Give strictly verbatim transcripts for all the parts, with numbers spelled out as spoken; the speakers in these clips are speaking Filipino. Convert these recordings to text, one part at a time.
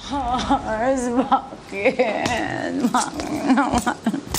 Mars, bakit? Bakit naman?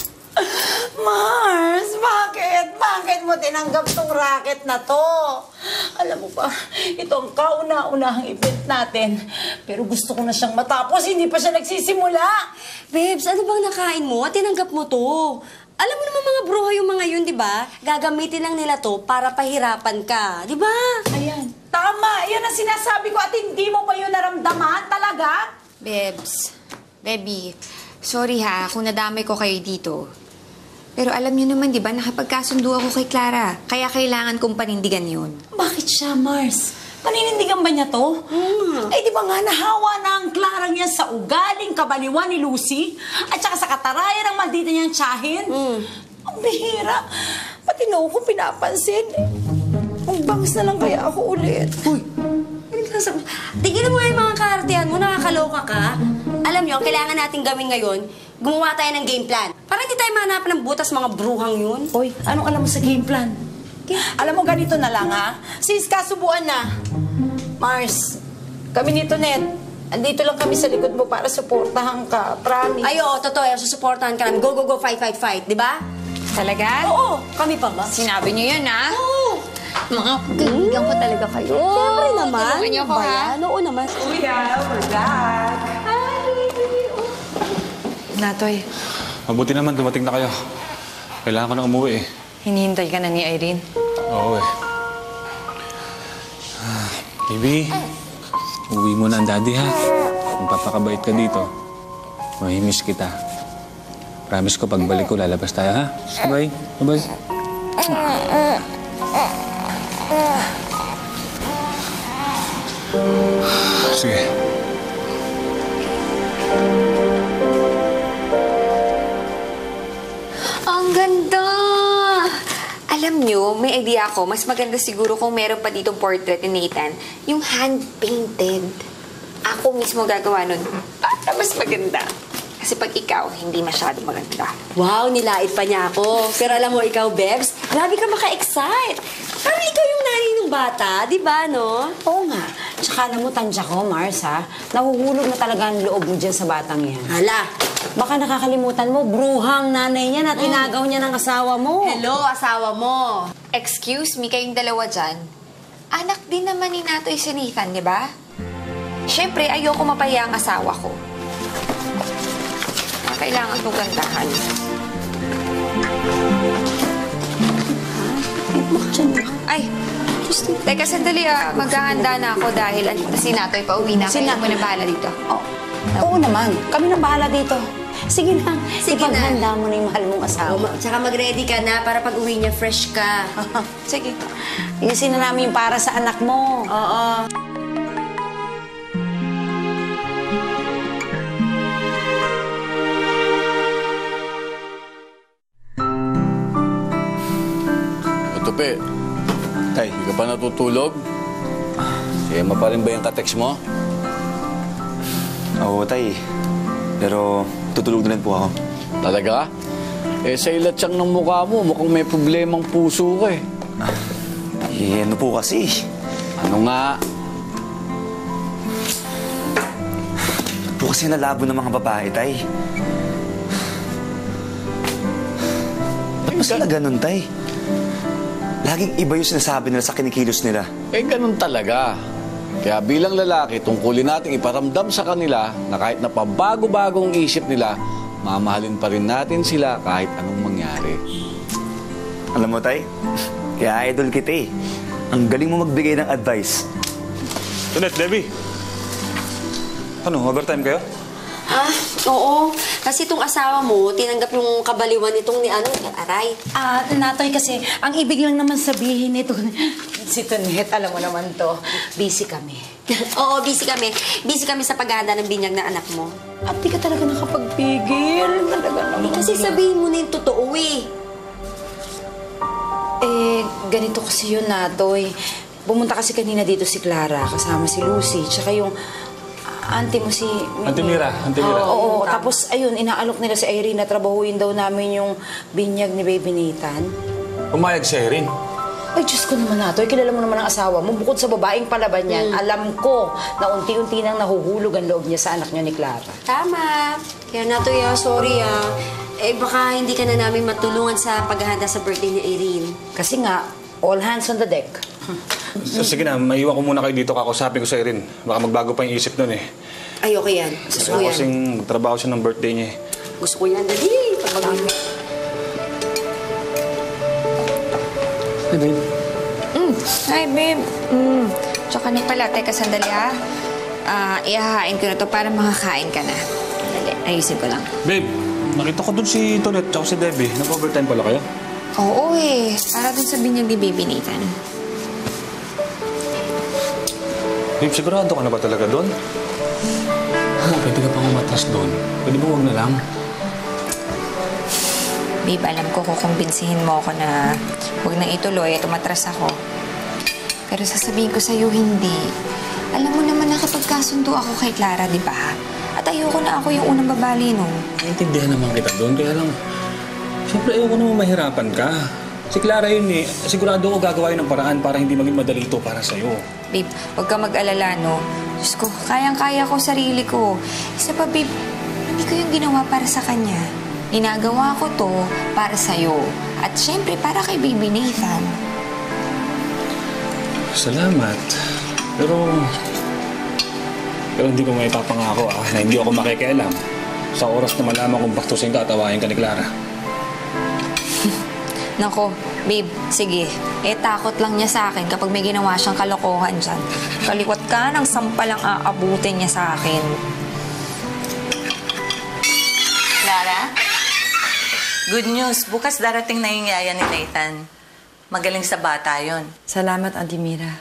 Mars, bakit? Bakit mo tinanggap tong racket na to? Alam mo ba, ito ang kauna-unahang event natin. Pero gusto ko na siyang matapos, hindi pa siya nagsisimula. Babes, ano bang nakain mo at tinanggap mo to? Alam mo naman mga bruha yung mga yun, di ba? Gagamitin lang nila to para pahirapan ka, di ba? Ayan. Tama, yan ang sinasabi ko at hindi mo pa yun naramdaman talaga? Babes, baby, sorry ha kung nadamay ko kayo dito. Pero alam niyo naman, di ba, nakapagkasundo ako kay Clara. Kaya kailangan kong panindigan yun. Bakit siya, Mars? Paninindigan ba niya to? Hmm. Eh, di ba nga nahawa na ang Clara niya sa ugaling kabaliwan ni Lucy at saka sa katarayan ng maldita niyang tiyahin? Hmm. Ang bihira. Pati na ako pinapansin. Ang bangs na lang kaya ako ulit. Uy! Tignan mo nga yung mga kaartihan mo, nakakaloka ka. Alam niyo, ang kailangan natin gawin ngayon, gumawa tayo ng game plan. Para hindi tayo mahanapan ng butas mga bruhang yun. Uy, anong alam mo sa game plan? Alam mo, ganito na lang, ha? Sis, kasubuan na. Mars, kami nito, Net. Andito lang kami sa likod mo para suportahan ka. Promise. Ay, oo, totoo. Susuportahan ka namin. Go, go, go, fight, fight, fight. Di ba? Talaga? Oo. Kami pa ba? Sinabi niyo yun, ha? Oo. Mga kaibigan ko talaga kayo. Siyempre naman. Tulungan niyo ako, ha? Oo naman. Kuya, we're back. Natoy, Mabuti naman, dumating na kayo. Kailangan ko na umuwi eh. hinihintay ka na ni Irene. Oo eh. Ah, baby, uwi mo na ang daddy ha. Kung papakabait ka dito, mahimiss kita. Promise ko, pagbalik ko, lalabas tayo ha. Bye. Bye. Sige. Ang ganda! Alam nyo, may idea ako. Mas maganda siguro kung meron pa ditong portrait ni Nathan. Yung hand-painted. Ako mismo gagawa nun. Para mas maganda. Kasi pag ikaw, hindi masyado maganda. Wow, nilait pa niya ako. Pero alam mo, ikaw, Bebs, grabe ka maka-excite. Parang ikaw yung nanay ng bata, di ba, no? Oo nga. Tsaka alam mo, tansya ko, Mars, ha? Nahuhulog na talaga ang loob mo dyan sa batang yan. Hala. Baka nakakalimutan mo, bruhang nanay niya na tinagaw niya ng asawa mo. Hello, asawa mo. Excuse me, kayong dalawa dyan. Anak din naman ni Natoy si Nathan, di ba? Siyempre, ayoko mapahiya ang asawa ko. Kailangan itong gandahan. Ay, teka, sandali ah. Maghahanda na ako dahil si Natoy pa uwi na. Si Kaya mo na bahala dito. Oh, oo naman. Kami na bahala dito. Sige na. Sige na. Ipaghanda mo na yung mahal mong asawa. O, tsaka mag-ready ka na para pag uwi niya, fresh ka. Sige. Iusin na namin yung para sa anak mo. Oo. Tupi, tay, hindi ka pa natutulog? Si Emma pa rin ba yung kateks mo? Oo, tay. Pero tutulog na rin po ako. Talaga? Eh, sa ilat siyang ng mukha mo, mukhang may problemang puso ka eh. Eh, ano po kasi? Ano nga? Ano po kasi nalabo ng mga babae, tay? Ba't ba sila ganun, tay? Laging iba yung sinasabi nila sa kinikilos nila. Eh, ganun talaga. Kaya bilang lalaki, tungkulin natin iparamdam sa kanila na kahit na pabago-bagong isip nila, mamahalin pa rin natin sila kahit anong mangyari. Alam mo, tay? Kaya idol kita eh. Ang galing mo magbigay ng advice. Tunet, Debbie. Ano, overtime kayo? Ah, oo. Kasi itong asawa mo, tinanggap yung kabaliwan itong ni ano, aray. Ah, Natoy, kasi ang ibig lang naman sabihin nito, si Tonet, alam mo naman to, busy kami. Oo, busy kami. Busy kami sa paghahanda ng binyag ng anak mo. At di ka talaga nakapagpigil. Talaga naman. Kasi sabihin mo na yung totoo eh. Eh, ganito kasi yun, Natoy. Pumunta kasi kanina dito si Clara, kasama si Lucy, tsaka yung auntie mo si... Auntie Mira, Auntie Mira. Oo, oo. Tapos, ayun, inaalok nila si Irene na trabahuin daw namin yung binyag ni Baby Nathan. Pumayag si Irene. Ay, Diyos ko naman nato. Kilala mo naman ang asawa mo. Bukod sa babaeng palaban yan, Hmm. alam ko na unti-unti nang nahuhulog ang loob niya sa anak niya ni Clara. Tama. Kaya nato ya, sorry ah. Eh baka hindi ka na namin matulungan sa paghahanda sa birthday ni Irene. Kasi nga, all hands on the deck. So, sige na, maiwan ko muna kayo dito. Kakusapin ko sa Irene. Baka magbago pa yung isip nun eh. Ay, okay yan. Gusto Gusto ko ko yan. kasing trabaho siya ng birthday niya eh. Gusto ko yan. Dali. Pagbago. Hey, babe. Mm. Hi, babe. Mm. Tsaka na pala, teka sandali ha. Ah, ihahain ko na to para makakain ka na. Dali, ayusin ko lang. Babe, nakita ko dun si Tonet at si Debbie. Nag-overtime pala kayo? Oo eh. Para dun sa binyag ni Baby Nathan. Babe, sigurado ka na ba talaga doon? Oh, pwede ka pang umatras doon. Pwede mo huwag na lang. Babe, alam ko kukumbinsihin mo ako na huwag nang ituloy at umatras ako. Pero sasabihin ko sa'yo, hindi. Alam mo naman na kapag kasundo ako kay Clara, di ba? At ayoko na ako yung unang babali nun. Naintindihan naman kita doon, kaya lang... Siyempre, ayoko naman mahirapan ka. Si Clara yun eh. Sigurado ko gagawa yun ng paraan para hindi maging madali ito para sa'yo. Babe, huwag ka mag-alala, no? Diyos ko, kayang-kaya ko sarili ko. Isa pa, babe, hindi ko yung ginawa para sa kanya. Ginagawa ko to para sa'yo. At syempre, para kay Baby Nathan. Salamat. Pero... Pero hindi ko may papangako ah, na hindi ako makikialam sa oras na malaman kung baktusin ka at awayin ka ni Clara. Nako, babe, sige. Eh, takot lang niya sa akin kapag may ginawa siyang kalokohan dyan. Kalikot ka ng sampalang aabutin niya sa akin. Clara? Good news. Bukas darating na yung yaya ni Nathan. Magaling sa bata yon. Salamat, Auntie Mira.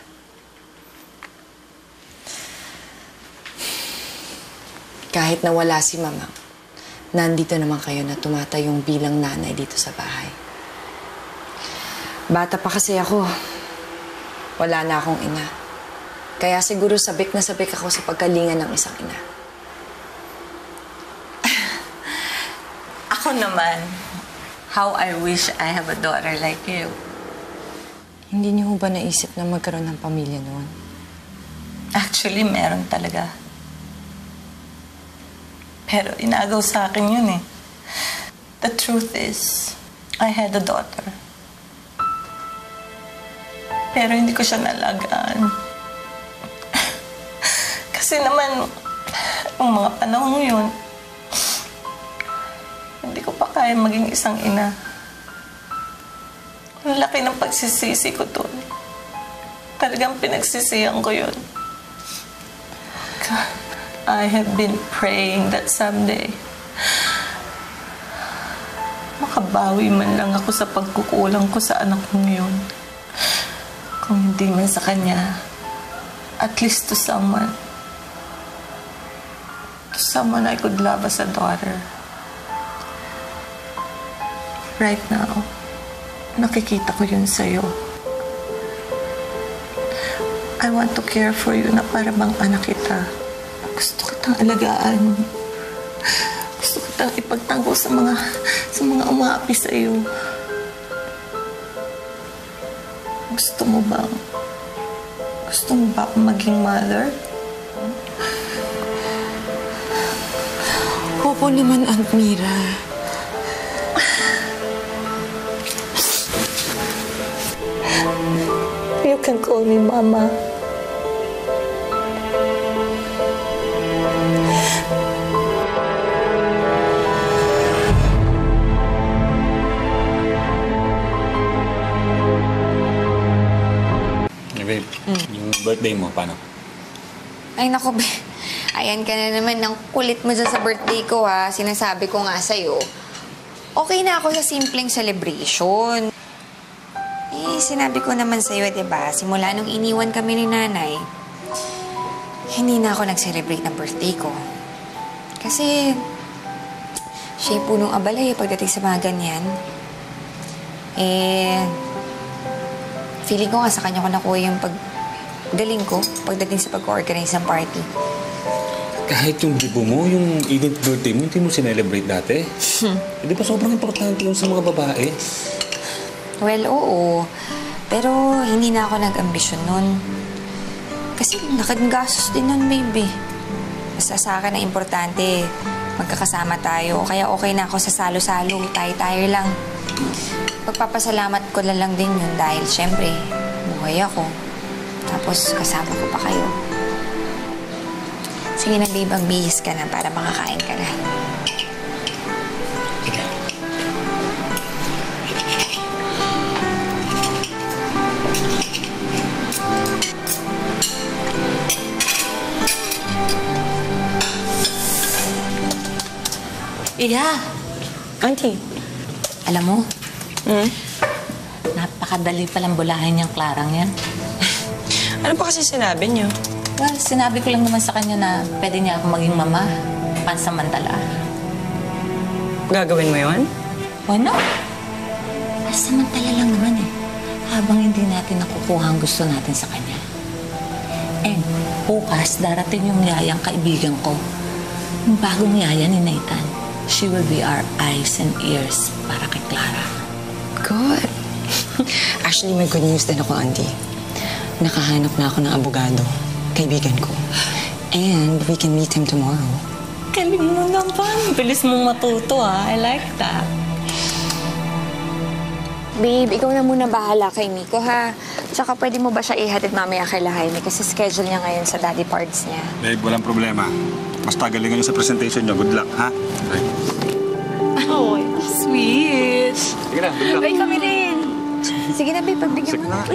Kahit nawala si Mama, nandito naman kayo na tumatayong bilang nanay dito sa bahay. Bata pa kasi ako. Wala na akong ina. Kaya siguro sabik na sabik ako sa pagkalingan ng isang ina. Ako naman, how I wish I have a daughter like you. Hindi niyo ba naisip na magkaroon ng pamilya noon? Actually, meron talaga. Pero inagaw sa akin yun eh. The truth is, I had a daughter. Pero hindi ko siya nalagaan. Kasi naman, yung mga panahon yun, hindi ko pa kaya maging isang ina. Ang laki ng pagsisisi ko doon. Talagang pinagsisiyan ko yun. God, I have been praying that someday makabawi man lang ako sa pagkukulang ko sa anak kong yun. Kung hindi man sa kanya, at least to someone. To someone I could love as a daughter. Right now, nakikita ko yun sa'yo. I want to care for you na para bang anak kita. Gusto kitang alagaan. Gusto kitang ipagtanggol sa mga sa mga umaapi sa iyo. Gusto mo ba? Gusto mo ba akong maging mother? Opo naman, Aunt Mira. You can call me Mama. Babe, yung birthday mo, paano? Ay, naku, be. Ayan ka na naman ng kulit mo dyan sa birthday ko, ha. Sinasabi ko nga sa'yo. Okay na ako sa simpleng celebration. Eh, sinabi ko naman sa'yo, diba? Simula nung iniwan kami ni nanay, hindi na ako nag-celebrate ng birthday ko. Kasi, siya yung punong abalay pagdating sa mga ganyan. Eh, feeling ko nga sa kanya ko nakuha yung paggaling ko pagdating sa pag-organize ng party. Kahit yung bibo mo, yung eighteenth birthday mo, hindi mo sinelebrate dati. Hindi ba sobrang importante yun sa mga babae? Well, oo. Pero hindi na ako nag-ambisyon nun. Kasi nakagastos din nun, baby. Basta sa akin na importante, magkakasama tayo. Kaya okay na ako sa salo-salo. Tayo-tayo lang. Pagpapasalamat ko na lang din yun dahil syempre, buhay ako. Tapos kasama ko pa kayo. Sige na, babe, magbihis ka na para makakain ka na. Iya. Auntie. Alam mo, Hmm? napakadali palang bulahin yung Clarang yan. Ano pa kasi sinabi niyo? Well, sinabi ko lang naman sa kanya na pwede niya ako maging mama. Pansamantala. Gagawin mo yon? O no? Pansamantala lang naman eh. Habang hindi natin nakukuha ang gusto natin sa kanya. And bukas, darating yung yayang kaibigan ko. Yung bagong yaya ni Nathan. She will be our eyes and ears para kay Clara. Good. Actually, may good news din ako, Auntie. Nakahanap na ako ng abogado. Kaibigan ko. And we can meet him tomorrow. Galing mo naman. Bilis mong matuto ah. I like that. Babe, ikaw na muna bahala kay Miko, ha? Tsaka pwede mo ba siya ihatid mamaya kay Lahaime kasi schedule niya ngayon sa daddy parts niya. Babe, walang problema. Basta galingan nyo sa presentation nyo. Good luck, ha? Okay. Oh, sweet. Sige na, good luck. Ay, kami rin. Sige na, babe, pagbigyan mo na.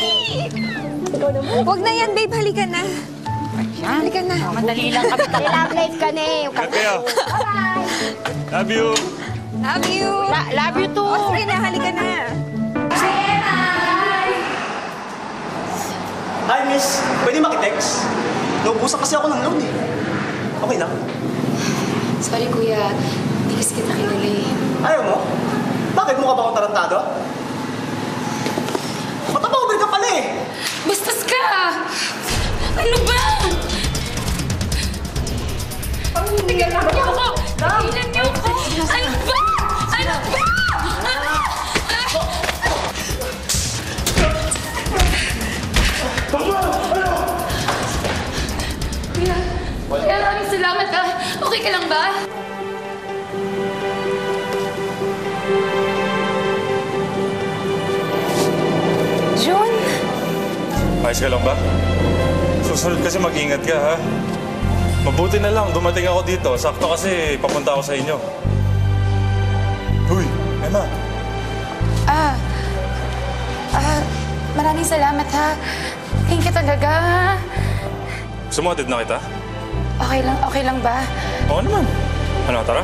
Huwag na yan, babe. Halika na. Halika na. Madali lang kami. Love life ka na eh. Ingat kayo. Love you. Love you. La- love you too. Oh, sige na, halika na. Hi, miss. Pwede makitext? Naubusan kasi ako ng loan eh. Okay lang. Sorry, kuya. Hindi kasi kita kilala eh. Ayaw mo? Bakit mukha ba akong tarantado? Matapawin ka pala eh. Bastos ka! Ano ba? Tingnan niyo ako! Tingnan niyo ako! Ano ba? Ano ba? Kuya, kuya, maraming salamat ka. Okay ka lang ba? John? Ayos ka lang ba? Susunod kasi mag-ingat ka, ha? Mabuti na lang, dumating ako dito. Sakto kasi papunta ako sa inyo. Uy, Emma. Ah, ah, maraming salamat ha. Thank you talaga. Sumotid na kita? Okay lang, okay lang ba? Oo naman. Ano, tara?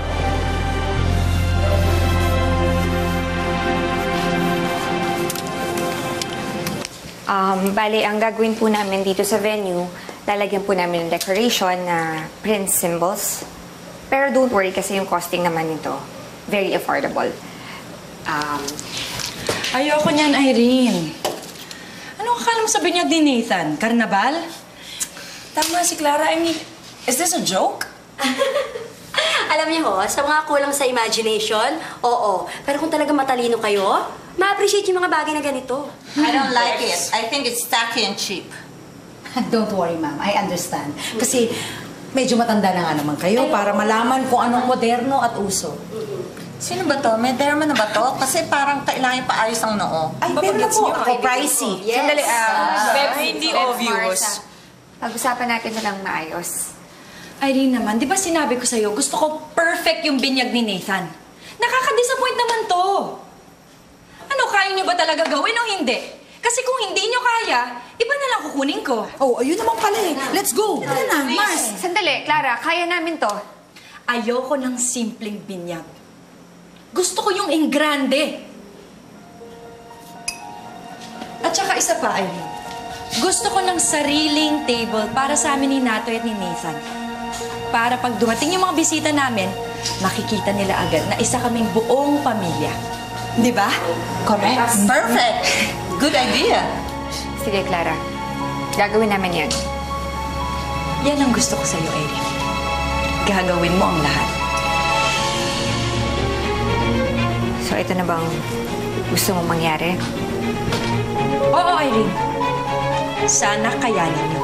Um, bale, ang gagawin po namin dito sa venue, lalagyan po namin ng decoration na prince symbols. Pero don't worry kasi yung costing naman nito, very affordable. Um, Ayoko niyan, Irene. Ano akala mo sa binyag ni Nathan? Karnabal? Tama si Clara. I mean, is this a joke? Alam niyo ho, sa mga kulang sa imagination, oo. Pero kung talaga matalino kayo, ma-appreciate yung mga bagay na ganito. I don't like it. I think it's tacky and cheap. Don't worry, ma'am. I understand. Kasi medyo matanda na nga naman kayo para malaman kung anong moderno at uso. Sino ba to? May derma na ba to? Kasi parang kailangan paayos ang noo. Ay, pero na po. Ako, pricey. Yes. Sandali, ah, Beb, hindi obvious. pag-usapan natin na lang maayos. Irene naman, di ba sinabi ko sa'yo, gusto ko perfect yung binyag ni Nathan? Nakaka-disappoint naman to. Ano, kaya niyo ba talaga gawin o hindi? Kasi kung hindi niyo kaya, iba na lang kukunin ko. Oh, ayun naman pala eh. Let's go. Tara na, Mars. Sandali, Clara, kaya namin to. Ayoko ng simpleng binyag. Gusto ko yung engrande. At saka isa pa, Irene. Gusto ko ng sariling table para sa amin ni Natoy at ni Nathan. Para pag dumating yung mga bisita namin, makikita nila agad na isa kaming buong pamilya. Di ba? Correct. Perfect. Good idea. Sige, Clara. Gagawin namin yan. Yan ang gusto ko sa'yo, Irene. Gagawin mo ang lahat. So, ito na bang gusto mong mangyari? Oo, Irene. Sana kayanin niyo.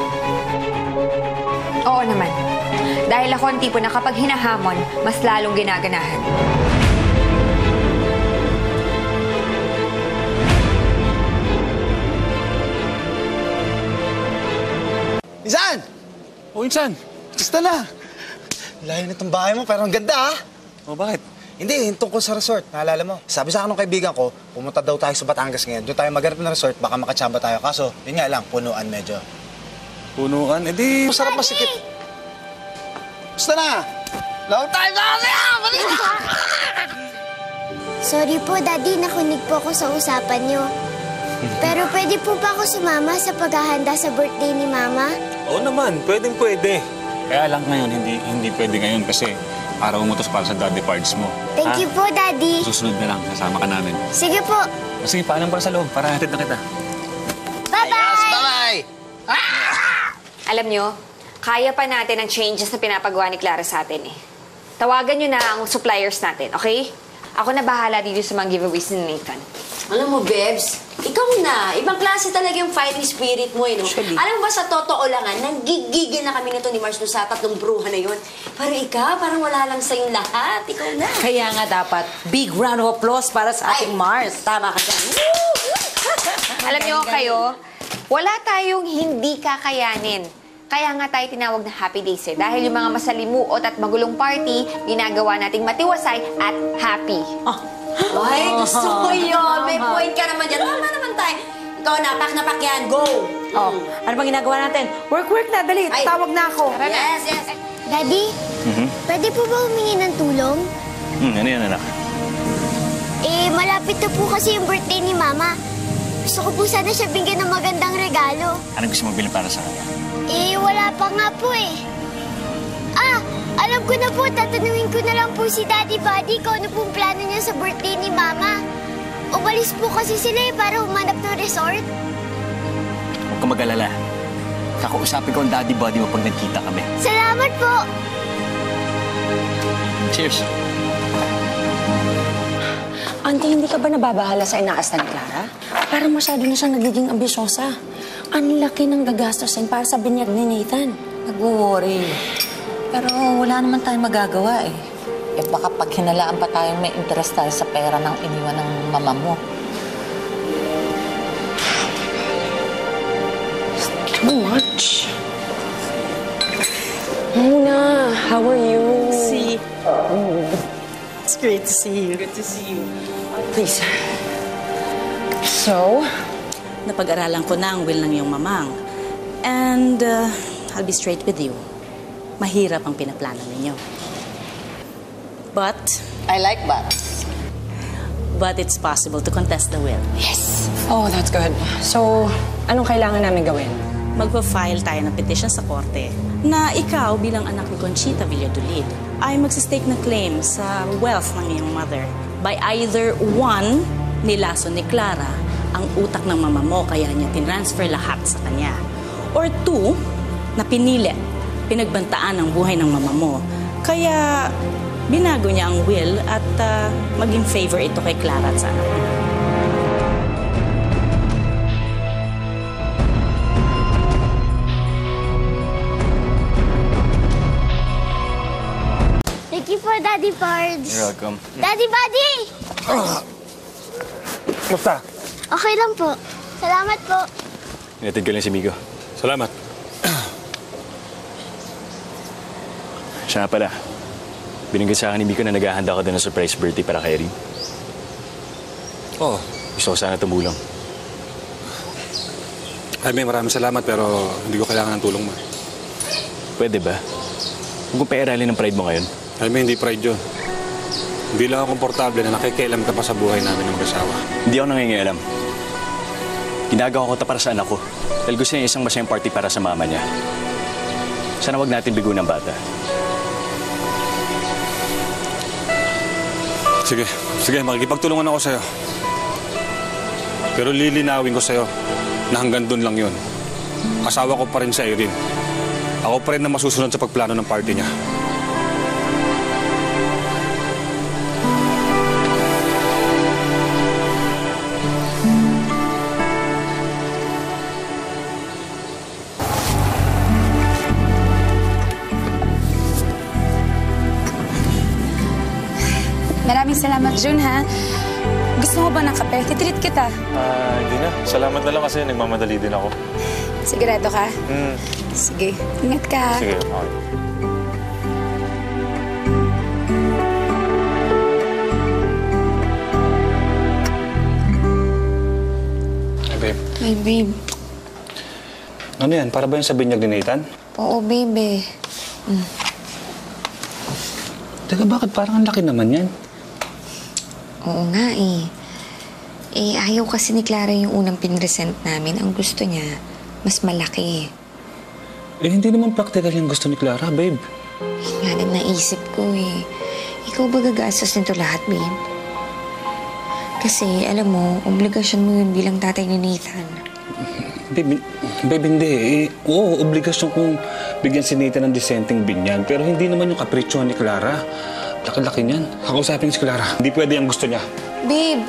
Oo naman. Dahil ako ang tipo na kapag hinahamon, mas lalong ginaganahan. Insan! O, Insan! Gusto na! Layo na itong bahay mo, pero ang ganda ah! O, bakit? Hindi, yung tungkol sa resort, naalala mo. Sabi sa akin ng kaibigan ko, pumunta daw tayo sa Batangas ngayon. Doon tayo maghanap ng resort, baka makachamba tayo. Kaso, yun nga lang, punuan medyo. Punuan? Eh di... Masarap masikip. Gusto na! Long time na kasi! Sorry po, Daddy. Nakunig po ako sa usapan niyo. Pero pwede po ba ako sumama sa paghahanda sa birthday ni Mama? Oo naman, pwedeng pwede. Kaya lang ngayon, hindi hindi pwede ngayon kasi para umutos para sa daddy parts mo. Thank ha? you po, Daddy. Susunod na lang, kasama ka namin. Sige po. O, sige, paalam para sa loob, para hatid na kita. Bye-bye! Yes, bye-bye! Alam nyo, kaya pa natin ang changes na pinapagawa ni Clara sa atin eh. Tawagan nyo na ang suppliers natin, okay? Ako na bahala dito sa mga giveaways ni Nathan. Alam mo, Bebs, ikaw na. Ibang klase talaga yung fighting spirit mo, eh, no? Actually. Alam mo ba, sa totoo lang, ah, nanggigigil na kami nito ni Mars doon sa tatlong bruha na yun. Pero ikaw, parang wala lang sa'yong lahat. Ikaw na. Kaya nga dapat, big round of applause para sa ating Ay, Mars. Tama ka dyan. Alam nyo kayo, wala tayong hindi kakayanin. Kaya nga tayo tinawag na Happy Days eh. Dahil yung mga masalimuot at magulong party, ginagawa nating matiwasay at happy. Oh. Ay, gusto ko yun. May point ka naman dyan. Tama naman tayo. Ikaw na, pak na pak yan. Go! Oh, ano bang ginagawa natin? Work, work na, dali. Ay. Tawag na ako. Yes, yes. Daddy, Mhm. pwede po ba humingi ng tulong? Hmm, ano yan, anak? Eh, malapit na po kasi yung birthday ni Mama. Gusto ko po sana siya bigyan ng magandang regalo. Anong gusto mo bilhin para sa kanya? Eh, wala pa nga po eh. Ah, alam ko na po. Tatanungin ko na lang po si Daddy Buddy kung ano pong plano niya sa birthday ni Mama. Umalis po kasi sila eh para humanap ng resort. Huwag ka mag-alala. Kakausapin ko ang daddy buddy mo pag nagkita kami. Salamat po! Cheers! Auntie, hindi ka ba nababahala sa inaastan ni Clara? Parang masyado na siyang nagiging ambisyosa. Ang laki ng gagastosin para sa binyag ni Nathan. Nag-worry. Pero wala naman tayong magagawa eh. Eh baka pag hinalaan pa tayong may interest tayo sa pera ng iniwan ng mama mo. It's too much. Muna, how are you? See. It's great to see you. Good to see you. Please. So, Napag-aralan ko na ang will ng iyong mamang. And uh, I'll be straight with you. Mahirap ang pinaplano ninyo. But... I like that. But it's possible to contest the will. Yes. Oh, that's good. So, anong kailangan namin gawin? Magpa-file tayo ng petition sa korte na ikaw bilang anak ni Conchita Villadolid ay magsistake na claim sa wealth ng iyong mother by either one, nilaso ni Clara ang utak ng mama mo kaya niya tinransfer lahat sa kanya. Or two, na pinilit, pinagbantaan ang buhay ng mama mo. Kaya binago niya ang will at uh, maging favor ito kay Clara at sa anak niya. Thank you for Daddy Pards. You're welcome. Daddy Buddy! Basta. Okay lang po. Salamat po. Inatid ko lang si Migo. Salamat. Siya nga pala. Binigay sa akin ni Migo na naghahanda ko din ng surprise birthday para kay Irene. Oo. Gusto ko sana tumulong. Ay, may maraming salamat pero hindi ko kailangan ng tulong mo. Pwede ba? Huwag kong pairalin ng pride mo ngayon. Ay, may hindi pride yun. Hindi lang ako komportable na nakikialam ka pa sa buhay namin ng mag-asawa. Hindi ako nangingialam. Ginagawa ko ito para sa anak ko. Dahil gusto niya isang masayang party para sa mama niya. Sana wag natin bigo ng bata. Sige, sige, makikipagtulungan ako sa'yo. Pero lilinawin ko sa'yo na hanggang doon lang yun. Asawa ko pa rin si Irene. Ako pa rin na masusunod sa pagplano ng party niya. Maraming salamat, Jun, ha? Gusto mo ba ng kape? Titreat kita. Ah, hindi na. Salamat na lang kasi nagmamadali din ako. Sigurado ka? Hmm. Sige. Ingat ka. Sige, okay. Hey, babe. Ay, babe. Ano yan? Para ba yung sa binyag ni Nathan? Oo, babe. Mm. Teka, bakit parang ang laki naman yan? Oo nga eh. Eh, ayaw kasi ni Clara yung unang pinresent namin. Ang gusto niya, mas malaki. Eh, hindi naman practical yung gusto ni Clara, babe. Yun nga din naisip ko eh. Ikaw ba gagastos nito lahat, babe? Kasi, alam mo, obligasyon mo yun bilang tatay ni Nathan. Babe, babe hindi eh. Oo, obligasyon kong bigyan si Nathan ng disenteng binyag. Pero hindi naman yung kapritsyohan ni Clara. Laki-laki niyan. Kakausapin si Clara. Hindi pwede ang gusto niya. Babe!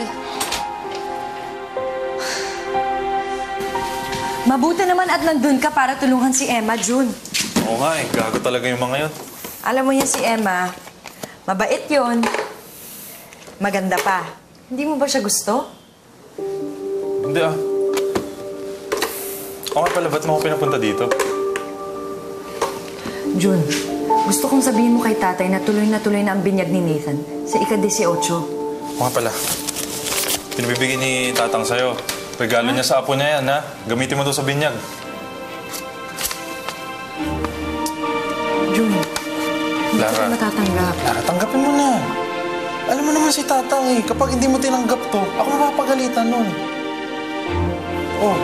Mabuti naman at nandun ka para tulungan si Emma, June. Oo nga eh. Gago talaga yung mga yun. Alam mo yan si Emma, mabait yun. Maganda pa. Hindi mo ba siya gusto? Hindi ah. O nga pala, ba't mo ako pinapunta dito? June, gusto kong sabihin mo kay tatay na tuloy na tuloy na ang binyag ni Nathan sa ika-eighteen. O nga pala. Pinabibigyan ni Tatang sa'yo. Regalo niya sa apo niya yan, ha? Gamitin mo doon sa binyag. June, hindi Clara. ko matatanggap. Clara, tanggapin mo na. Alam mo naman si Tatang eh. Kapag hindi mo tinanggap to, ako mapapagalitan nun. Oh.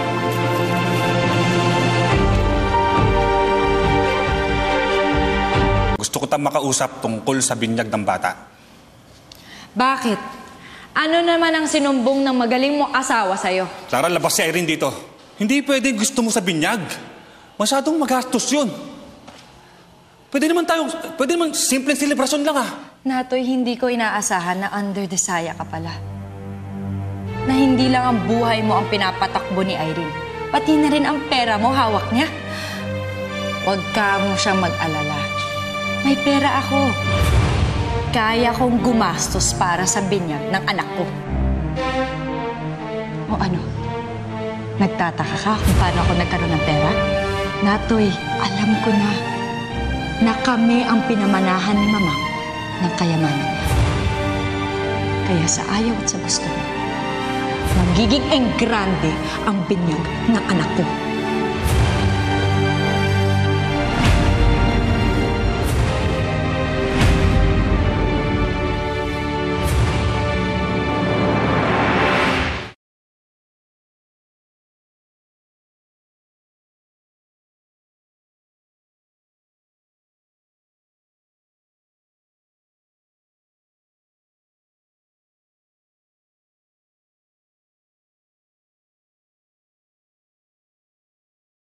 Gusto ko tang makausap tungkol sa binyag ng bata. Bakit? Ano naman ang sinumbong ng magaling mong asawa sa'yo? Clara, labas si Irene dito. Hindi pwede gusto mo sa binyag. Masyadong magastos yun. Pwede naman tayo, pwede naman simpleng selebrasyon lang ah. Natoy, hindi ko inaasahan na under desire ka pala. Na hindi lang ang buhay mo ang pinapatakbo ni Irene. Pati na rin ang pera mo hawak niya. Huwag ka mo siyang mag-alala. May pera ako. Kaya kong gumastos para sa binyag ng anak ko. O ano? Nagtataka ka kung paano ako nagkaroon ng pera? Natoy, alam ko na na kami ang pinamanahan ni Mama ng kayamanan niya. Kaya sa ayaw at sa gusto mo, magiging enggrande ang binyag ng anak ko.